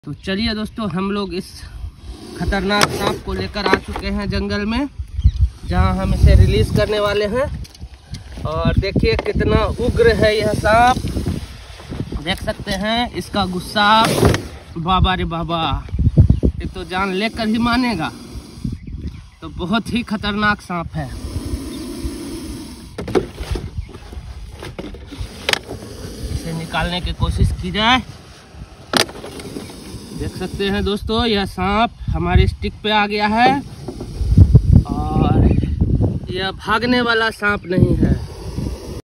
तो चलिए दोस्तों, हम लोग इस खतरनाक सांप को लेकर आ चुके हैं जंगल में, जहां हम इसे रिलीज करने वाले हैं। और देखिए कितना उग्र है यह सांप, देख सकते हैं इसका गुस्सा। बाबा रे बाबा, ये तो जान लेकर ही मानेगा। तो बहुत ही खतरनाक सांप है। इसे निकालने की कोशिश की जाए। देख सकते हैं दोस्तों, यह सांप हमारे स्टिक पे आ गया है और यह भागने वाला सांप नहीं है।